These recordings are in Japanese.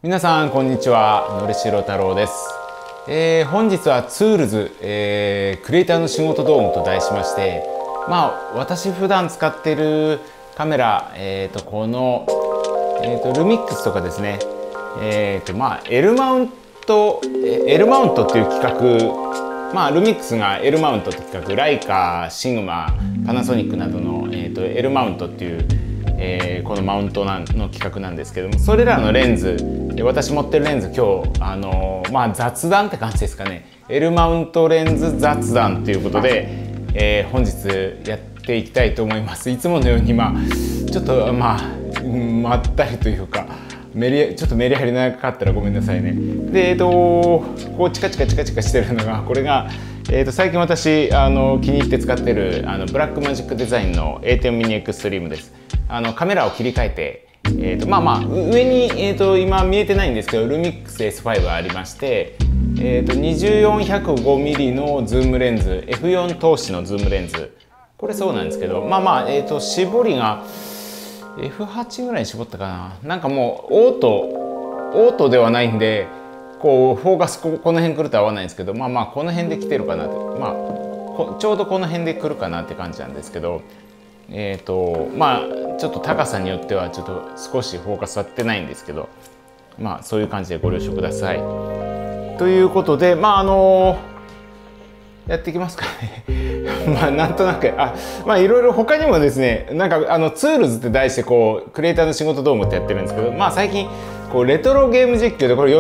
皆さんこんにちは、のりしろ太郎です。本日はツールズ、クリエイターの仕事道具と題しまして、私普段使っているカメラ、この、ルミックスとかですね、L マウントっていう企画、ルミックスが L マウントって企画、ライカ、シグマ、パナソニックなどの、L マウントっていう、このマウントの企画なんですけども、それらのレンズ、私持ってるレンズ今日雑談って感じですかね。 L マウントレンズ雑談ということで、本日やっていきたいと思います。いつものようにちょっとまったりというかちょっとメリハリなかったらごめんなさいね。でこうチカチカしてるのがこれが、最近私気に入って使ってるブラックマジックデザインの A10 ミニエクストリームです。カメラを切り替えて上に、今見えてないんですけどルミックス S5 ありまして、24-105mm のズームレンズ F4 投資のズームレンズ、これそうなんですけど絞りが F8 ぐらいに絞ったかな。なんかもうオートではないんでこうフォーカスこの辺来ると合わないんですけどこの辺で来てるかなって、ちょうどこの辺で来るかなって感じなんですけど、ちょっと高さによってはちょっと少しフォーカス合ってないんですけど、そういう感じでご了承ください。ということでやっていきますかねなんとなくいろいろ他にもですね、ツールズって題してクリエイターの仕事道具ってやってるんですけど、最近レトロゲーム実況でこれ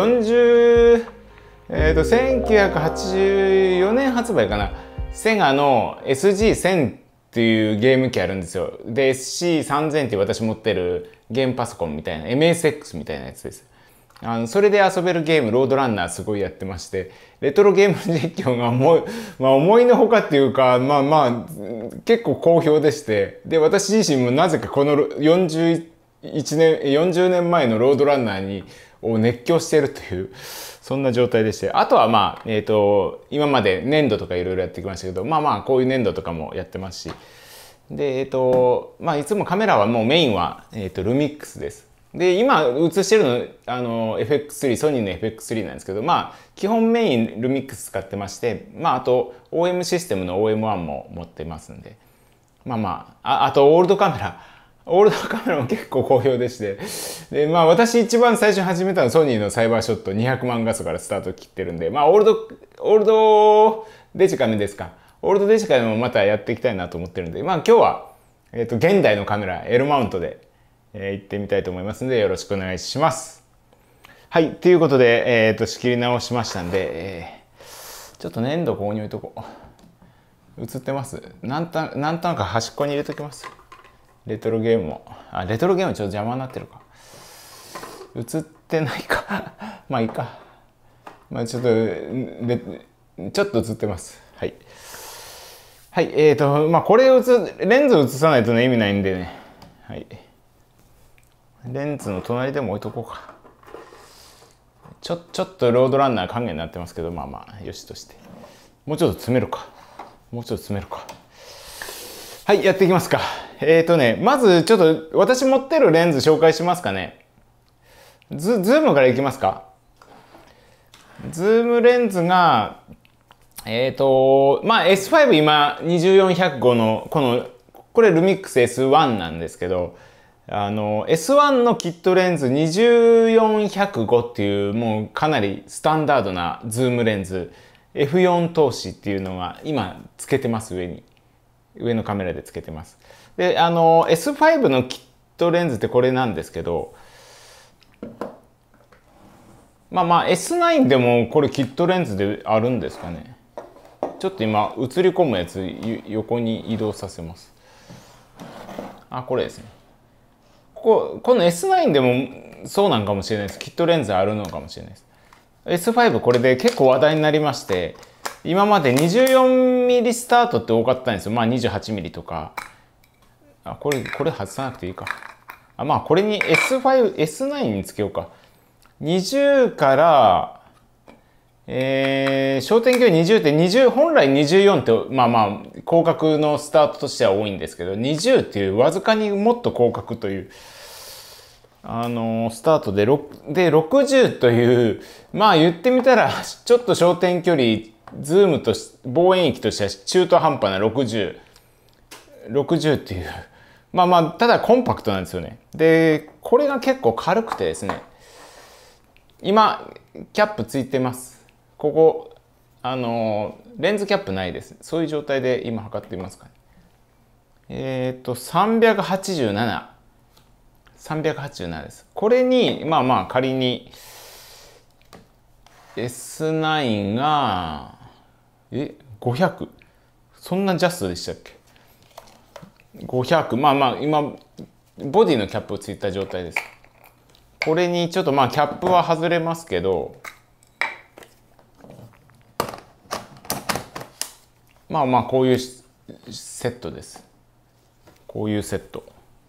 1984年発売かな、セガの SG1000 っていうゲーム機あるんですよ。で SC3000 っていう私持ってるゲームパソコンみたいな MSX みたいなやつです。それで遊べるゲームロードランナーすごいやってまして、レトロゲーム実況が思いのほかっていうか結構好評でして、で私自身もなぜかこの40年前のロードランナーを熱狂しているというそんな状態でして、あとは今まで粘土とかいろいろやってきましたけどこういう粘土とかもやってますし、でいつもカメラはもうメインは、ルミックスです。で今映してるのFX3 ソニーの FX3 なんですけど基本メインルミックス使ってまして、あと OM システムの OM1 も持ってますんで、あとオールドカメラも結構好評でして、で私一番最初に始めたのはソニーのサイバーショット200万画素からスタート切ってるんで、オールドデジカメですか。オールドデジカメもまたやっていきたいなと思ってるんで、今日は、現代のカメラ L マウントで行ってみたいと思いますのでよろしくお願いします。はい、ということで、仕切り直しましたんで、ちょっと粘土ここに置いとこう。映ってます。なんとなく端っこに入れときます。レトロゲームもちょっと邪魔になってるか。映ってないかいいか。ちょっと映ってます。はい。はい、これレンズ映さないとね意味ないんでね。はい。レンズの隣でも置いとこうか。ちょっとロードランナー還元になってますけどよしとして、もうちょっと詰めるか。はい、やっていきますか。まずちょっと私持ってるレンズ紹介しますかね。ズームからいきますか。ズームレンズがS5 今24-105のこれルミックス S1 なんですけど、S1 のキットレンズ24-105っていうもうかなりスタンダードなズームレンズ F4 投資っていうのが今つけてます。上のカメラでつけてます。でS5 のキットレンズってこれなんですけど、S9 でもこれキットレンズであるんですかね。ちょっと今映り込むやつ横に移動させます。これですね。この S9 でもそうなんかもしれないです。キットレンズあるのかもしれないです。S5 これで結構話題になりまして、今まで 24mm スタートって多かったんですよ。28mm とか。これ外さなくていいか。これに S9 につけようか。20から焦点距離20って本来24って広角のスタートとしては多いんですけど、20っていうわずかにもっと広角というスタートで60という、まあ言ってみたらちょっと焦点距離、ズームと望遠域としては中途半端な60っていう、まあまあただコンパクトなんですよね。でこれが結構軽くてですね、今キャップついてます。ここレンズキャップないです。そういう状態で今測ってみますかね。387です。これにまあまあ仮に S9 が500、そんなジャストでしたっけ。500、まあまあ今ボディのキャップをついた状態です。これにちょっとまあキャップは外れますけど、まあまあこういうセットです。こういうセット。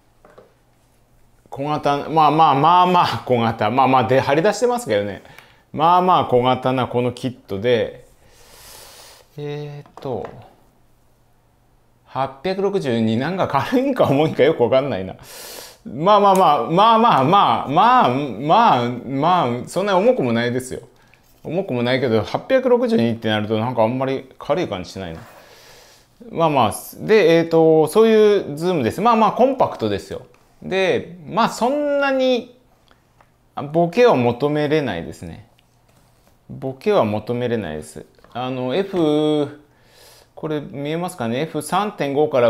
小型、まあまあまあまあ小型、まあまあで張り出してますけどね。まあまあ小型なこのキットで、862、なんか軽いんか重いんかよくわかんないな。まあまあまあまあまあまあまあまあまあそんなに重くもないですよ。重くもないけど862ってなるとなんかあんまり軽い感じしないな。まあまあでそういうズームです。まあまあコンパクトですよ。でまあそんなにボケは求めれないですね。ボケは求めれないです。これ見えますかね。 F3.5 から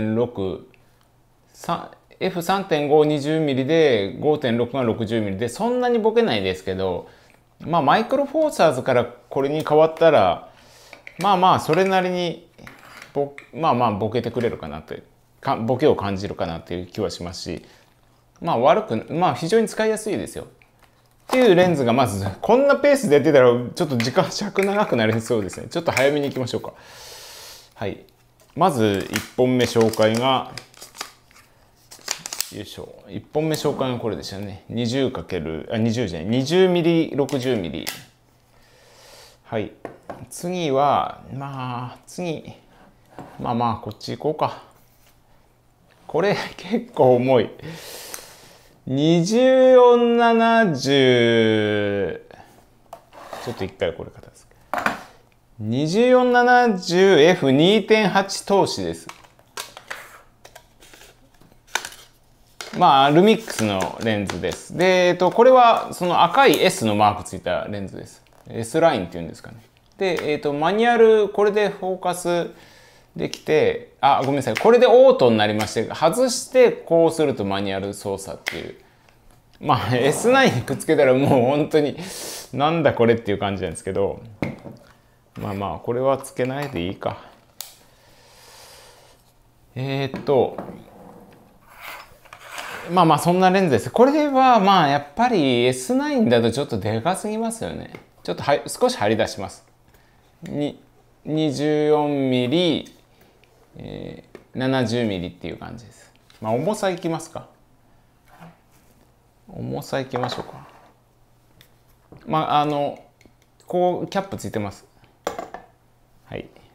5.6、F3.520mm で 5.6 が 60mm でそんなにボケないですけど、まあマイクロフォーサーズからこれに変わったらまあまあそれなりにまあまあボケてくれるかなってボケを感じるかなっていう気はしますし、まあ非常に使いやすいですよっていうレンズが、まずこんなペースでやってたらちょっと時間尺長くなりそうですね。ちょっと早めに行きましょうか。はい、まず1本目紹介がよいしょ。1本目紹介がこれでしたね。20じゃない、20mm、60mm。はい。次は、まあまあ、こっち行こうか。これ結構重い。2470、ちょっと一回これ片付け。2470F2.8 投資です。まあ、ルミックスのレンズです。で、これはその赤い S のマークついたレンズです。S ラインっていうんですかね。で、マニュアル、これでフォーカスできて、ごめんなさい。これでオートになりまして、外してこうするとマニュアル操作っていう。まあ、S9 にくっつけたらもう本当に、なんだこれっていう感じなんですけど、まあまあ、これはつけないでいいか。まあまあそんなレンズです。これはまあやっぱり S9 だとちょっとでかすぎますよね。ちょっと少し張り出します。24mm、70mm っていう感じです。まあ重さいきますか。重さいきましょうか。まあこうキャップついてます。はい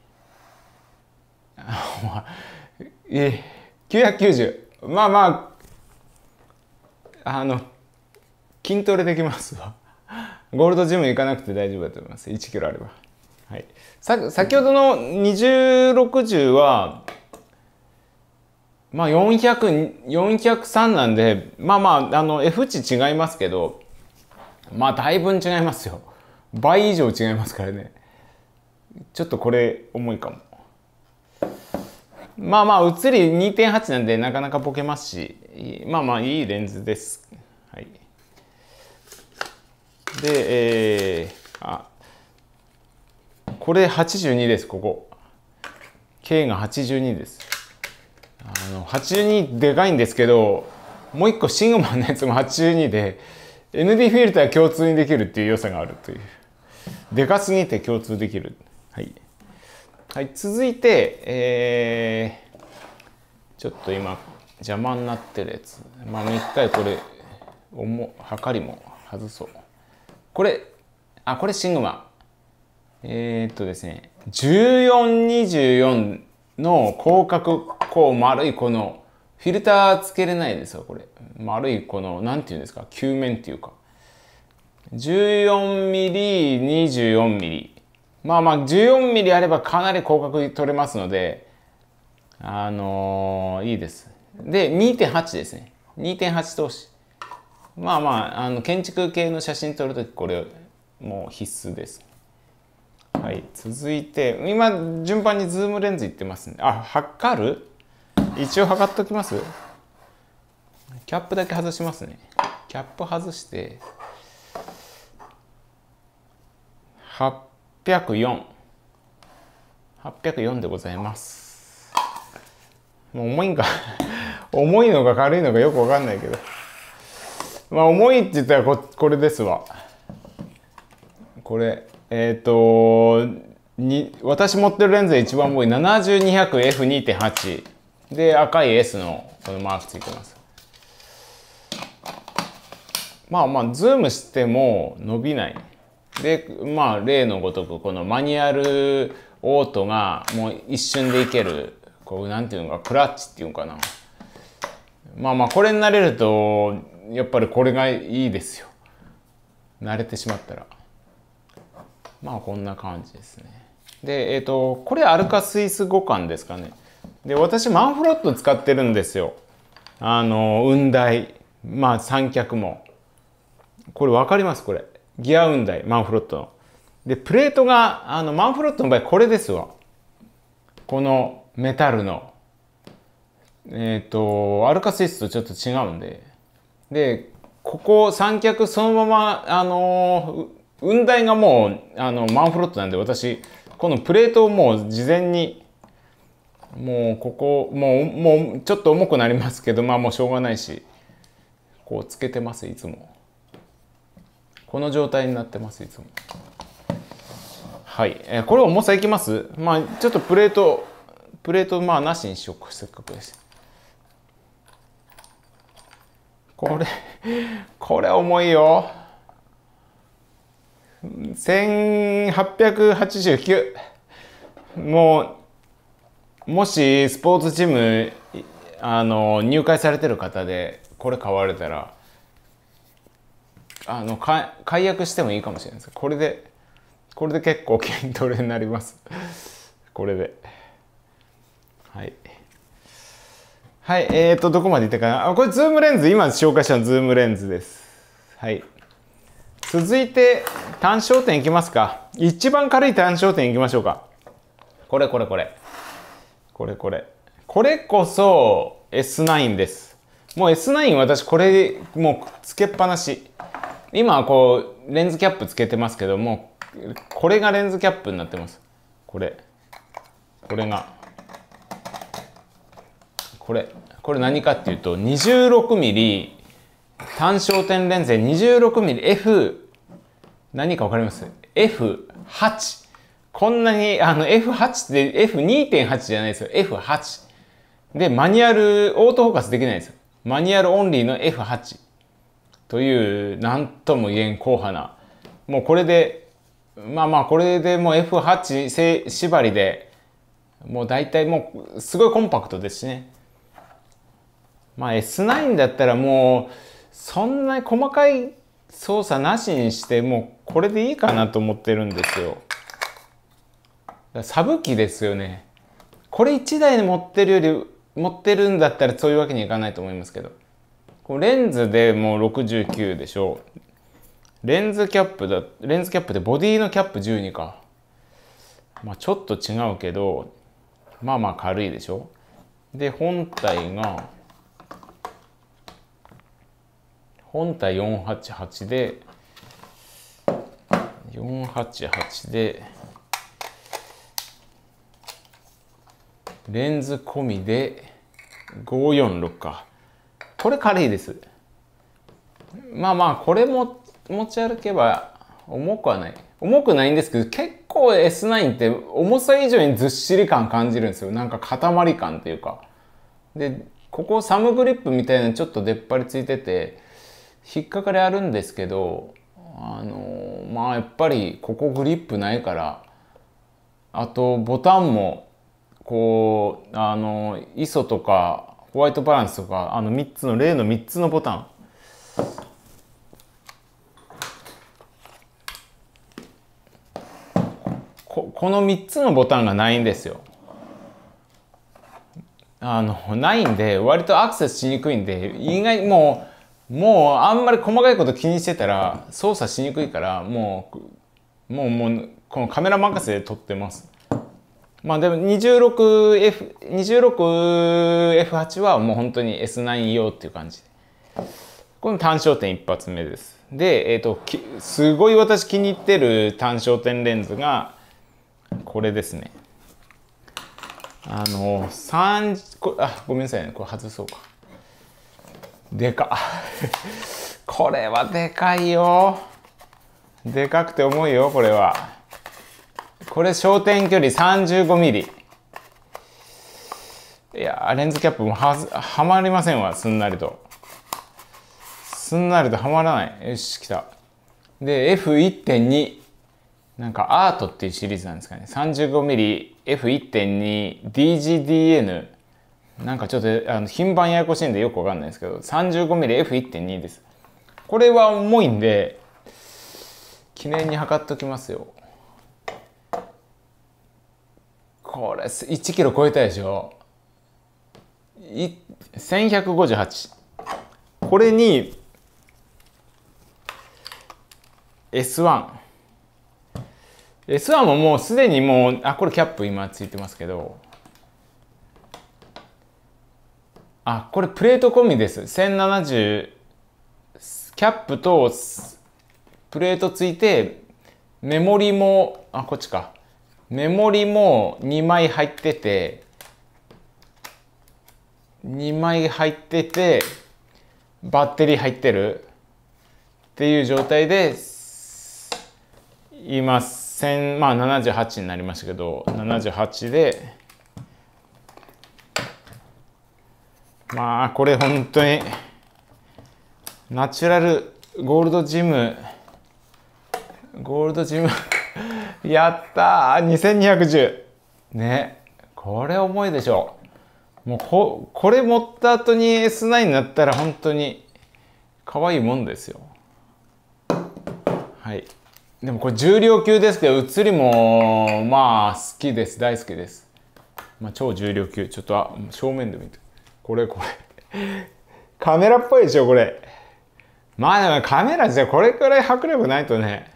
。990。まあまあ筋トレできますわ。ゴールドジム行かなくて大丈夫だと思います。1キロあれば。はい。先ほどの2060は、まあ403なんで、まあまあ、F 値違いますけど、まあだいぶ違いますよ。倍以上違いますからね。ちょっとこれ重いかも。まあまあ、写り 2.8 なんでなかなかボケますし、まあまあいいレンズです。はい。で、これ82です、ここ。K が82です。82でかいんですけど、もう一個シグマのやつも82で、ND フィルター共通にできるっていう良さがあるという。でかすぎて共通できる。はい。はい、続いて、ちょっと今邪魔になってるやつ。まあ一回これ、測りも外そう。これシグマ。ですね、1424の広角、こう丸いこのフフィルターつけれないですよ、これ。丸いこの、なんていうんですか、球面っていうか。14mm、24mm。まあまあ、14mm あればかなり広角に取れますので、いいです。で、2.8 ですね。2.8 投資。まあまあ、建築系の写真撮るとき、これ、もう必須です。はい、続いて、今、順番にズームレンズいってますね。あ、測る？一応測っときます？キャップだけ外しますね。キャップ外して、804。804でございます。もう重いんか重いのか軽いのかよくわかんないけど。まあ重いって言ったらこれですわ。これ、私持ってるレンズで一番重い 70-200F2.8 で赤い S のこのマークついてます。まあまあズームしても伸びない。でまあ例のごとくこのマニュアルオートがもう一瞬でいける、こうなんていうのかクラッチっていうのかな。まあまあこれに慣れるとやっぱりこれがいいですよ。慣れてしまったら。まあこんな感じですね。で、これアルカスイス互換ですかね。で、私マンフロット使ってるんですよ。雲台。まあ三脚も。これ分かりますこれ。ギア雲台、マンフロットの。で、プレートが、マンフロットの場合これですわ。このメタルの。アルカスイスとちょっと違うんで。で、ここ三脚そのまま、雲台がもうマンフロットなんで、私このプレートをもう事前にもうここもうちょっと重くなりますけど、まあもうしょうがないしこうつけてます。いつもこの状態になってます。いつも。はい、これ重さいきます。まあちょっとプレートまあなしにしようか。せっかくです。これ重いよ。1889。もしスポーツジム入会されてる方でこれ買われたら解約してもいいかもしれないです。これで結構筋トレになりますこれで。はいはい、どこまでいったかな。これズームレンズ、今紹介したのズームレンズです。はい。続いて単焦点いきますか。一番軽い単焦点いきましょうか。これここそ S9 です。もう S9 私これもうつけっぱなし。今はこうレンズキャップつけてますけども、これがレンズキャップになってます。これ何かっていうと 26mm 単焦点レンズで 26mm何か分かります？ F8。 こんなにF8 って F2.8 じゃないですよ。 F8 でマニュアルオートフォーカスできないんですよ。マニュアルオンリーの F8 という何とも言えん硬派な、もうこれでこれでもう F8 縛りでもう大体もうすごいコンパクトですしね。まあ S9 だったらもうそんなに細かい操作なしにしてもうこれでいいかなと思ってるんですよ。サブ機ですよね。これ1台で持ってるんだったらそういうわけにいかないと思いますけど、レンズでもう69でしょう。レンズキャップでボディのキャップ12か。まあちょっと違うけどまあ軽いでしょ。で本体488でレンズ込みで546か。これ軽いです。これも持ち歩けば重くないんですけど、結構 S9 って重さ以上にずっしり感感じるんですよ。なんか塊感というか。でここサムグリップみたいなちょっと出っ張りついてて引っかかりあるんですけど、やっぱりここグリップないから、あとボタンもこうISOとかホワイトバランスとか、3つの、例の3つのボタン。この3つのボタンがないんですよ。ないんで、割とアクセスしにくいんで、意外、もうあんまり細かいこと気にしてたら、操作しにくいから、もう、このカメラ任せで撮ってます。まあでも 26F8 はもう本当に S9 用っていう感じで。この単焦点一発目です。で、すごい私気に入ってる単焦点レンズが、これですね。ごめんなさいね。これ外そうか。でかっ。これはでかいよ。でかくて重いよ、これは。これ焦点距離 35mm。いや、レンズキャップもはまりませんわ、すんなりと。すんなりとはまらない。よし、来た。で、F1.2。なんかアートっていうシリーズなんですかね。35mm F1.2 DGDN。なんかちょっと品番ややこしいんでよくわかんないですけど、35mm F1.2 です。これは重いんで、記念に測っときますよ。これ1キロ超えたでしょ。1158。これに S1。S1 ももうすでにもう、これキャップ今ついてますけど、これプレート込みです。1070、キャップとプレートついて、メモリも、こっちか。メモリも2枚入ってて、バッテリー入ってるっていう状態で、今、78になりましたけど、78で、これ本当に、ナチュラルゴールドジム、やったー !2210! ね。これ重いでしょ。もうこれ持った後に S9 になったら本当に可愛いもんですよ。はい。でもこれ重量級ですけど、写りも好きです。大好きです。超重量級。ちょっと正面で見て。これ。カメラっぽいでしょ、これ。でもカメラじゃこれくらい迫力ないとね。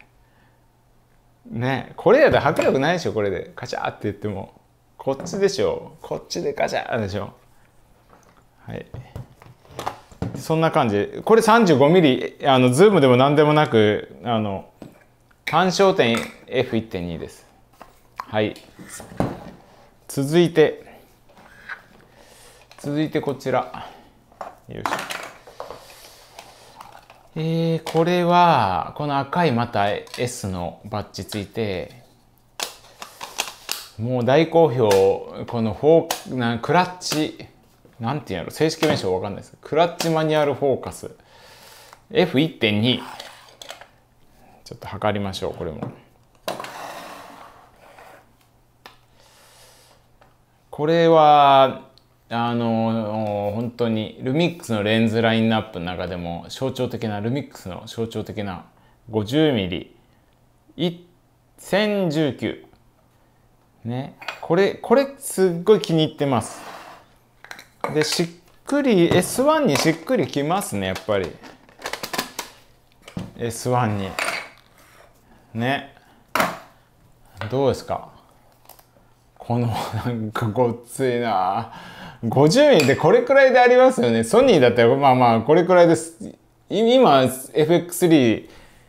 これやったら迫力ないでしょ、これで。カチャーって言っても。こっちでしょ。こっちでカチャーでしょ。はい。そんな感じ。これ 35mm、ズームでも何でもなく、単焦点 F1.2 です。はい。続いてこちら。よいしょ。これは、この赤いまた S のバッジついて、もう大好評、このクラッチ、なんていうんやろ、正式名称わかんないです。クラッチマニュアルフォーカス。F1.2。ちょっと測りましょう、これも。これは、本当にルミックスのレンズラインナップの中でもルミックスの象徴的な 50mm 1019ね、これすっごい気に入ってます。でしっくり S1 にしっくりきますね、やっぱり S1 にね。どうですか、このなんかごっついな。50ミリでこれくらいでありますよね。ソニーだったらこれくらいです。今 FX3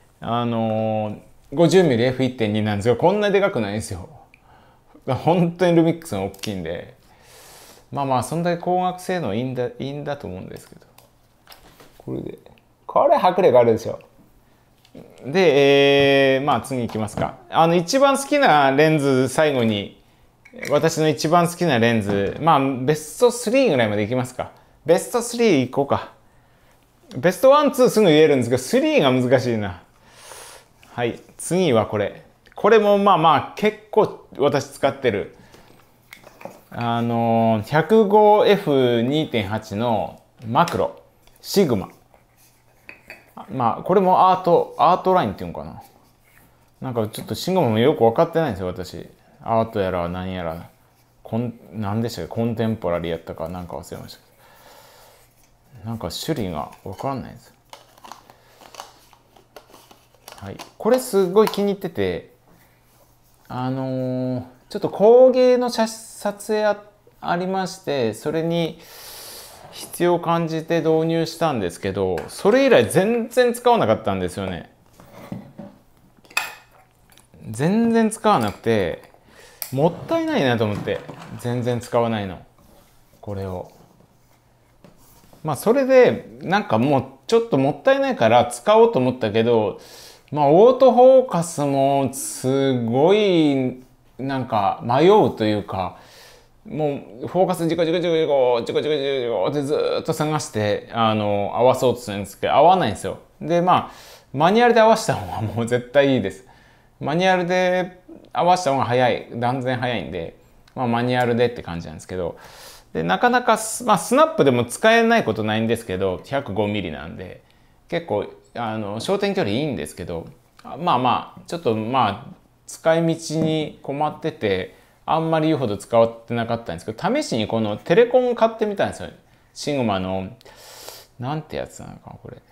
50ミリ F1.2 なんですよ。こんなでかくないんですよ。本当にルミックスが大きいんで、そんだけ光学性能いいんだと思うんですけど、これ迫力あるでしょ。で、次いきますか。一番好きなレンズ、最後に私の一番好きなレンズ、ベスト3ぐらいまでいきますか。ベスト3いこうか。ベスト1、2すぐ言えるんですけど、3が難しいな。はい、次はこれ。これも結構私使ってる。 105F2.8 のマクロ、シグマ。まあ、これもアートラインっていうのかな。なんかちょっとシグマもよく分かってないんですよ、私。アートやら何やら。何でしたっけ、コンテンポラリーやったかなんか忘れましたけど。なんか種類が分かんないんですよ。はい。これすごい気に入ってて、ちょっと工芸の撮影ありまして、それに必要を感じて導入したんですけど、それ以来全然使わなかったんですよね。全然使わなくて、もったいないなと思って、全然使わないの。これを。まあそれで、なんかもうちょっともったいないから使おうと思ったけど、まあオートフォーカスもすごいなんか迷うというか、もうフォーカスジコジコジコジコジコジコジコジコってずっと探して合わそうとするんですけど合わないんですよ。でまあマニュアルで合わせた方がもう絶対いいです。マニュアルで合わせた方が早い、断然早いんで、まあ、マニュアルでって感じなんですけど、でなかなかまあ、スナップでも使えないことないんですけど 105mm なんで結構焦点距離いいんですけど、まあまあちょっとまあ使い道に困っててあんまり言うほど使ってなかったんですけど、試しにこのテレコンを買ってみたんですよ。シグマのなんてやつなのかなこれ、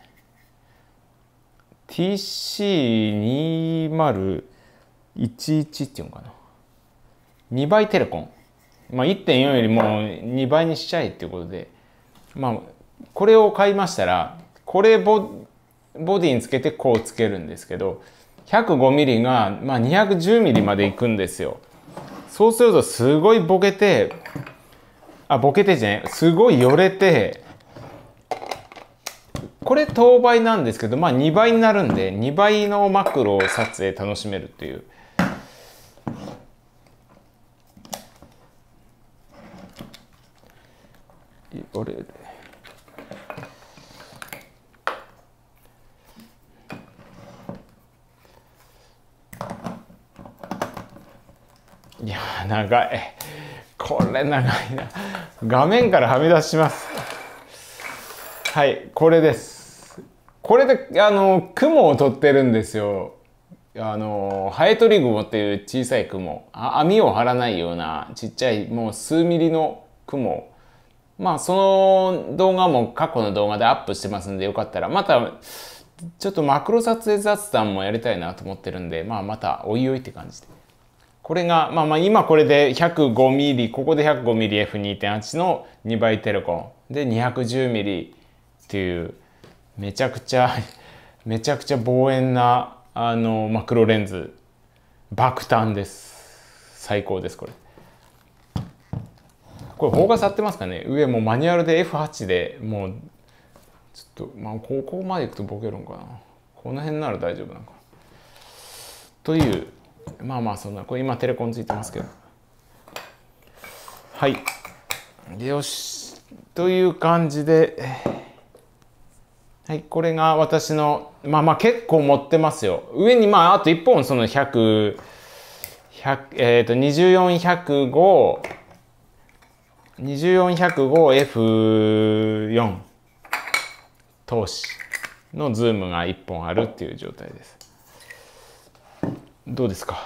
TC2011 っていうのかな、2倍テレコン、まあ、1.4 よりも2倍にしちゃえっていうことで、まあこれを買いましたら、これボディにつけてこうつけるんですけど、105mm が、まあ、210mm までいくんですよ。そうするとすごいボケて、ボケてじゃない、すごいよれて、これ等倍なんですけど、まあ2倍になるんで、2倍のマクロを撮影楽しめるっていう。俺いや長い、これ長いな。画面からはみ出します。はい、これです。これで雲を取ってるんですよ。ハエトリグモっていう小さい雲、網を張らないようなちっちゃいもう数ミリの雲、まあその動画も過去の動画でアップしてますんで、よかったらまたちょっとマクロ撮影雑談もやりたいなと思ってるんで、まあまたおいおいって感じで。これがまあまあ今これで 105mm、 ここで 105mmF2.8 の2倍テレコンで 210mm っていうめちゃくちゃ望遠なマクロレンズ、爆誕です。最高です。これフォーカス合ってますかね。上もマニュアルで F8 でもうちょっとまあここまでいくとボケるんかな、この辺なら大丈夫なのかなという、まあまあそんな、これ今テレコンついてますけど、はい、よしという感じで、はい、これが私のまあまあ結構持ってますよ。上にまああと1本その24-105F4 投資のズームが1本あるっていう状態です。どうですか。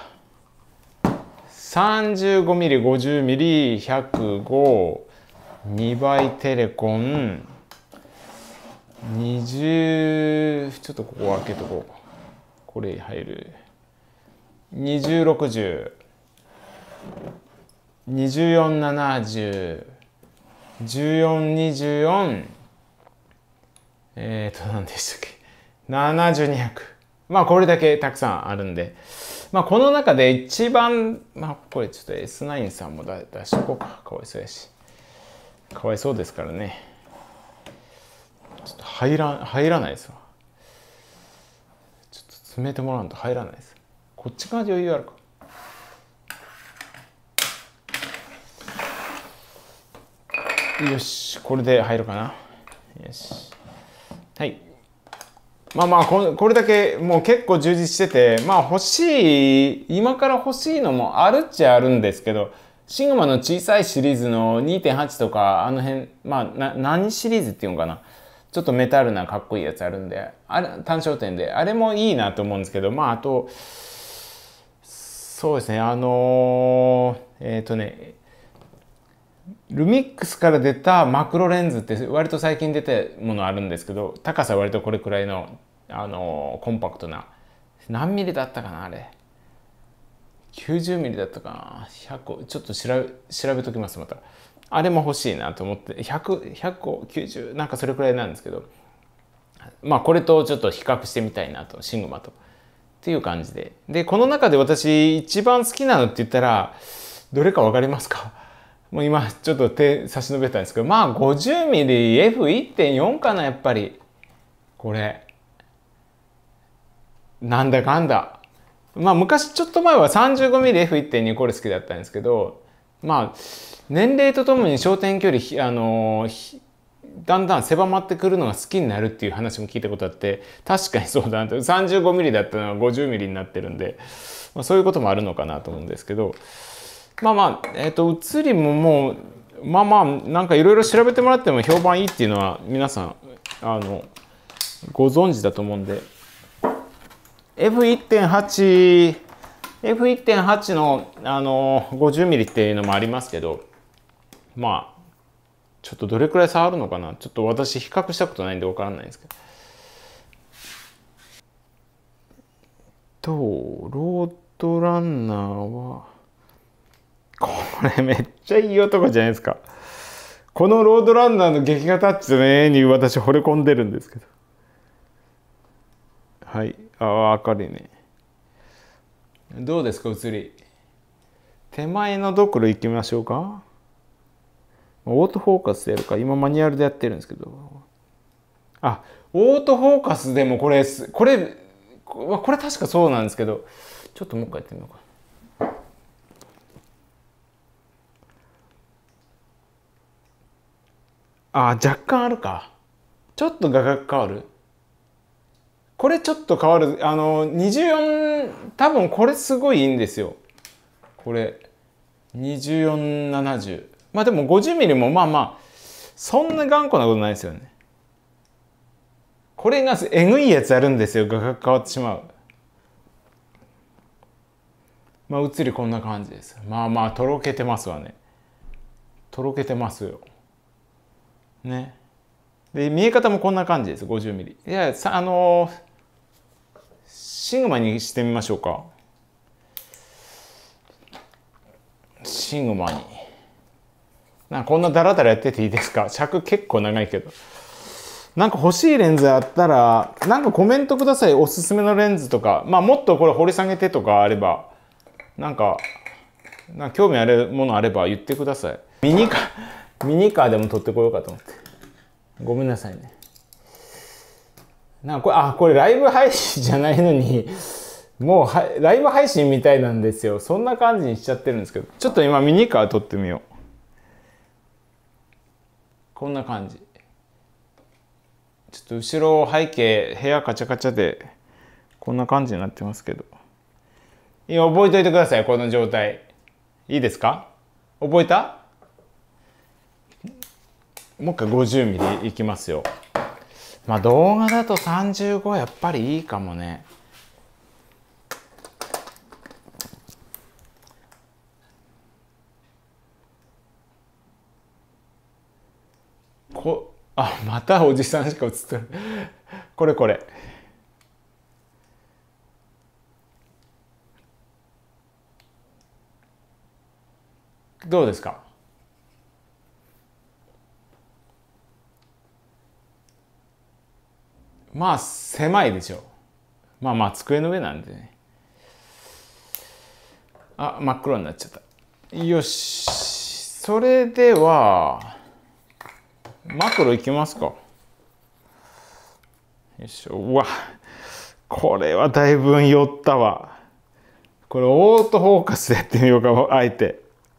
35mm、50mm、105、2倍テレコン、20、ちょっとここ開けとこう。これ入る。2060、2470、1424、何でしたっけ、70200。まあこれだけたくさんあるんで、まあこの中で一番、まあこれちょっと S9 さんも出しとこうか。かわいそうやし、かわいそうですからね。ちょっと入らないですわ。ちょっと詰めてもらうと入らないです。こっち側で余裕あるか。よし、これで入るかな。よし、はい。まあまあこれだけもう結構充実してて、まあ今から欲しいのもあるっちゃあるんですけど、 シグマの小さいシリーズの 2.8 とか、あの辺、まあ、何シリーズっていうのかな。ちょっとメタルなかっこいいやつあるんで、あれ、単焦点で、あれもいいなと思うんですけど、まあ、あと、そうですね、ルミックスから出たマクロレンズって割と最近出たものあるんですけど、高さ割とこれくらいの、コンパクトな、何ミリだったかな、あれ。90ミリだったかな。100個、ちょっと調べときます、また。あれも欲しいなと思って、100個、90、なんかそれくらいなんですけど、まあこれとちょっと比較してみたいなと、シグマと。っていう感じで。で、この中で私一番好きなのって言ったら、どれかわかりますか？もう今ちょっと手差し伸べたんですけど、まあ 50mmF1.4 かな、やっぱり。これ。なんだかんだ。まあ昔ちょっと前は 35mmF1.2 これ好きだったんですけど、まあ年齢とともに焦点距離、だんだん狭まってくるのが好きになるっていう話も聞いたことあって、確かにそうだなと。35ミリだったのが50ミリになってるんで、まあ、そういうこともあるのかなと思うんですけど、まあまあ、写りももう、まあまあ、なんかいろいろ調べてもらっても評判いいっていうのは皆さん、ご存知だと思うんで、F1.8、F1.8 の、50ミリっていうのもありますけど、まあ、ちょっとどれくらい差あるのかな、ちょっと私比較したことないんで分からないんですけど。ロードランナーは、これめっちゃいい男じゃないですか。このロードランナーの劇画タッチの絵に私惚れ込んでるんですけど。はい。明るいね。どうですか、写り。手前のドクロ行きましょうか。オートフォーカスでやるか。今マニュアルでやってるんですけど。あ、オートフォーカスでもこれ確かそうなんですけど、ちょっともう一回やってみようか。若干あるか。ちょっと画角変わる。これちょっと変わる。24、多分これすごいいいんですよ。これ。24、70。まあでも50ミリもまあまあ、そんな頑固なことないですよね。これがえぐいやつあるんですよ。画角変わってしまう。まあ映りこんな感じです。まあまあ、とろけてますわね。とろけてますよ。ね。で、見え方もこんな感じです。50ミリ。いや、シグマにしてみましょうか。シグマに。なんかこんなダラダラやってていいですか？尺結構長いけど。なんか欲しいレンズあったら、なんかコメントください。おすすめのレンズとか。まあもっとこれ掘り下げてとかあれば、なんか興味あるものあれば言ってください。ミニカーでも撮ってこようかと思って。ごめんなさいね。なんかこれライブ配信じゃないのに、もうライブ配信みたいなんですよ。そんな感じにしちゃってるんですけど。ちょっと今ミニカー撮ってみよう。こんな感じ。ちょっと後ろ背景、部屋カチャカチャで、こんな感じになってますけど。いや、覚えといてください、この状態。いいですか？覚えた？もう一回50ミリいきますよ。まあ動画だと35やっぱりいいかもね。またおじさんしか映ってる。これ。どうですか？まあ狭いでしょ。まあまあ机の上なんでね。真っ黒になっちゃった。よし。それでは、マクロいきますか。よいしょ。うわ。これはだいぶ寄ったわ。これオートフォーカスでやってみようか、あえて。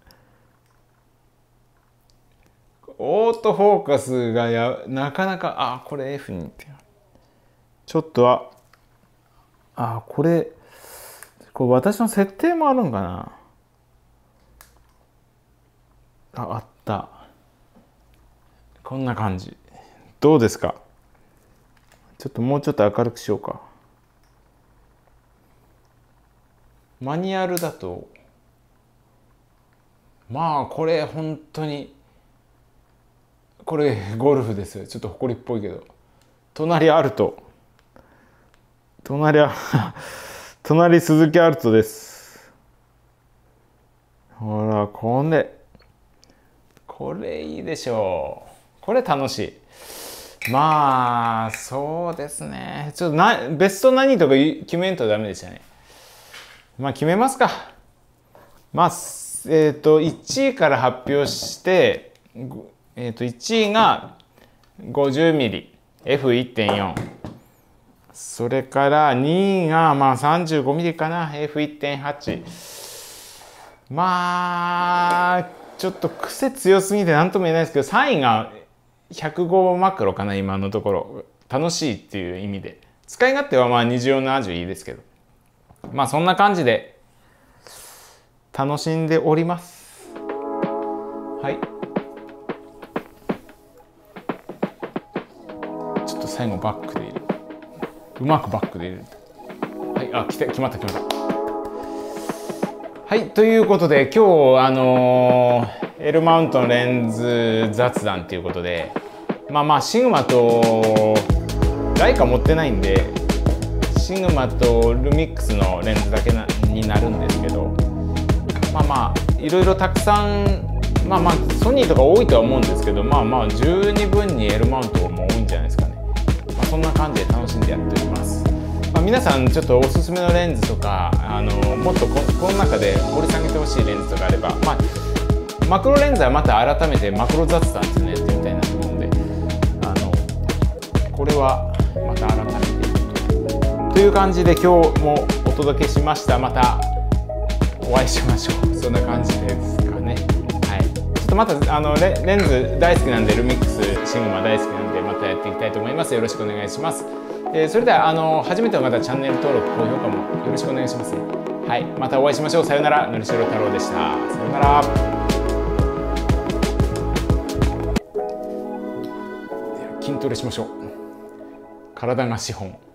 オートフォーカスがなかなか、これ F にって。ちょっとこれ私の設定もあるんかな。 あった。こんな感じ。どうですか？ちょっともうちょっと明るくしようか。マニュアルだとまあこれ本当にこれゴルフですよ。ちょっと埃っぽいけど、隣アルト、隣鈴木アルトです。ほらこれいいでしょう。これ楽しい。まあそうですね、ちょっとベスト何とか決めんとダメでしたね。まあ決めますか。まあ1位から発表して、1位が 50mm F1.4、 それから2位がまあ 35mm かな、 F1.8。 まあちょっと癖強すぎて何とも言えないですけど、3位が105マクロかな。今のところ楽しいっていう意味で、使い勝手はまあ2470いいですけど、まあそんな感じで楽しんでおります。はい、ちょっと最後バックで入れる、うまくバックで入れる。はい、あ、決まった。はい、ということで今日L マウントのレンズ雑談ということで、まあシグマとライカ持ってないんで、シグマとルミックスのレンズだけになるんですけど、まあいろいろたくさん、まあソニーとか多いとは思うんですけど、まあ十二分に L マウントも多いんじゃないですかね。そんな感じで楽しんでやっております。皆さんちょっとおすすめのレンズとか、もっとこの中で掘り下げてほしいレンズとかあれば、マクロレンズはまた改めてマクロ雑談っていうのやってみたいなと思うんで、これはまた改めてという感じで今日もお届けしました。またお会いしましょう。そんな感じですかね。はい、ちょっとまたレンズ大好きなんで、ルミックスシグマ大好きなんで、またやっていきたいと思います。よろしくお願いします。それでは初めての方、チャンネル登録高評価もよろしくお願いしますね。はい、またお会いしましょう。さよなら。のりしろ太郎でした。さよなら。筋トレしましょう。体が資本。